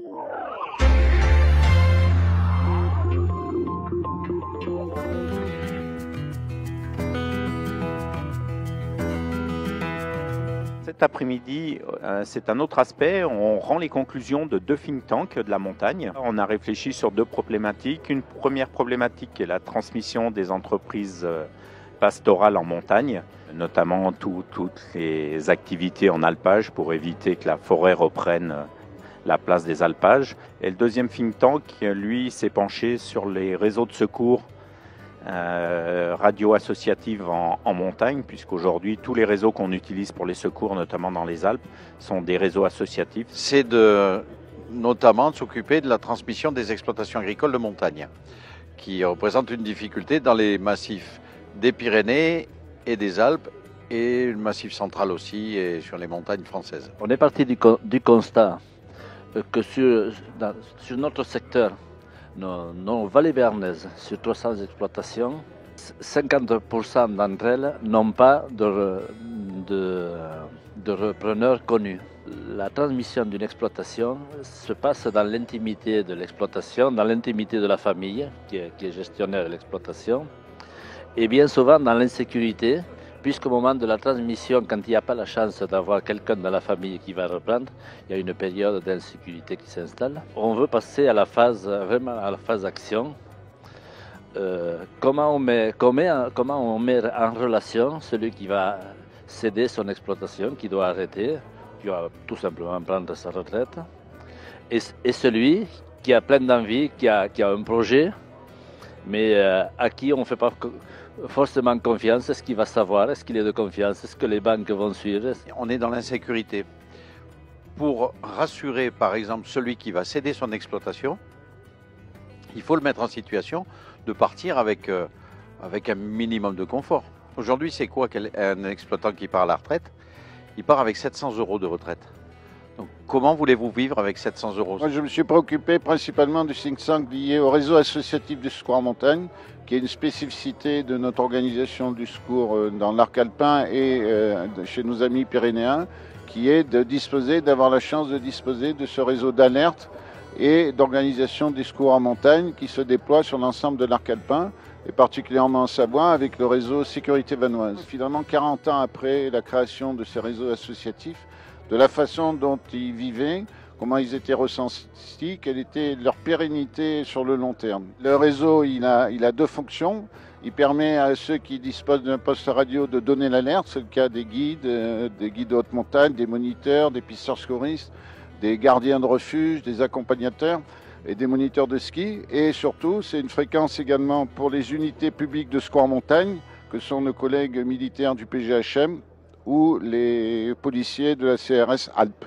Cet après-midi, c'est un autre aspect. On rend les conclusions de 2 think tanks de la montagne. On a réfléchi sur 2 problématiques. Une première problématique est la transmission des entreprises pastorales en montagne, notamment toutes les activités en alpage pour éviter que la forêt reprenne la place des alpages. Et le deuxième think tank, lui, s'est penché sur les réseaux de secours radio associative en montagne, puisqu'aujourd'hui tous les réseaux qu'on utilise pour les secours, notamment dans les Alpes, sont des réseaux associatifs. C'est notamment de s'occuper de la transmission des exploitations agricoles de montagne, qui représente une difficulté dans les massifs des Pyrénées et des Alpes, et le massif central aussi, et sur les montagnes françaises. On est parti du constat que sur notre secteur, nos vallées béarnaises, sur 300 exploitations, 50% d'entre elles n'ont pas de repreneurs connus. La transmission d'une exploitation se passe dans l'intimité de l'exploitation, dans l'intimité de la famille qui est gestionnaire de l'exploitation, et bien souvent dans l'insécurité, puisqu'au moment de la transmission, quand il n'y a pas la chance d'avoir quelqu'un dans la famille qui va reprendre, il y a une période d'insécurité qui s'installe. On veut passer à la phase, vraiment à la phase action. Comment on met en relation celui qui va céder son exploitation, qui doit arrêter, qui va tout simplement prendre sa retraite, et celui qui a plein d'envie, qui a un projet, mais à qui on ne fait pas forcément confiance. Est-ce qu'il va savoir? Est-ce qu'il est de confiance? Est-ce que les banques vont suivre? On est dans l'insécurité. Pour rassurer, par exemple, celui qui va céder son exploitation, il faut le mettre en situation de partir avec un minimum de confort. Aujourd'hui, c'est quoi un exploitant qui part à la retraite? Il part avec 700 € de retraite. Donc, comment voulez-vous vivre avec 700 €? Moi, je me suis préoccupé principalement du think tank lié au réseau associatif du secours en montagne, qui est une spécificité de notre organisation du secours dans l'arc alpin et chez nos amis pyrénéens, qui est d'avoir la chance de disposer de ce réseau d'alerte et d'organisation des secours en montagne qui se déploie sur l'ensemble de l'arc alpin, et particulièrement en Savoie avec le réseau Sécurité Vanoise. Finalement, 40 ans après la création de ces réseaux associatifs, de la façon dont ils vivaient, comment ils étaient ressentis, quelle était leur pérennité sur le long terme. Le réseau, il a 2 fonctions. Il permet à ceux qui disposent d'un poste radio de donner l'alerte, c'est le cas des guides de haute montagne, des moniteurs, des pisteurs secouristes, des gardiens de refuge, des accompagnateurs et des moniteurs de ski. Et surtout, c'est une fréquence également pour les unités publiques de secours en montagne, que sont nos collègues militaires du PGHM ou les policiers de la CRS Alpes.